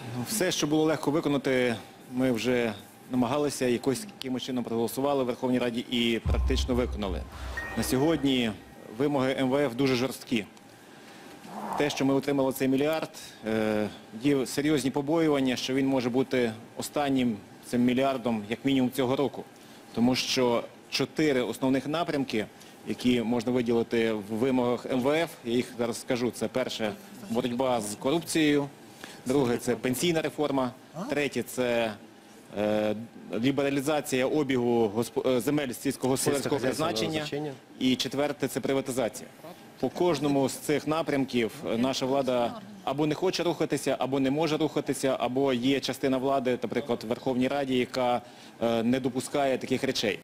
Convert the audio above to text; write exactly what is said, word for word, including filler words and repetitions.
Все, що було легко виконати, ми вже намагалися, якось, якимось чином проголосували в Верховній Раді і практично виконали. На сьогодні вимоги ем ве еф дуже жорсткі. Те, що ми отримали цей мільярд, є серйозні побоювання, що він може бути останнім цим мільярдом, як мінімум, цього року. Тому що чотири основних напрямки, які можна виділити в вимогах ем ве еф, я їх зараз скажу, це перше – боротьба з корупцією, друге – це пенсійна реформа, третє – це е, лібералізація обігу госп... земель сільськогосподарського призначення і четверте – це приватизація. По кожному з цих напрямків наша влада або не хоче рухатися, або не може рухатися, або є частина влади, наприклад, в Верховній Раді, яка е, не допускає таких речей.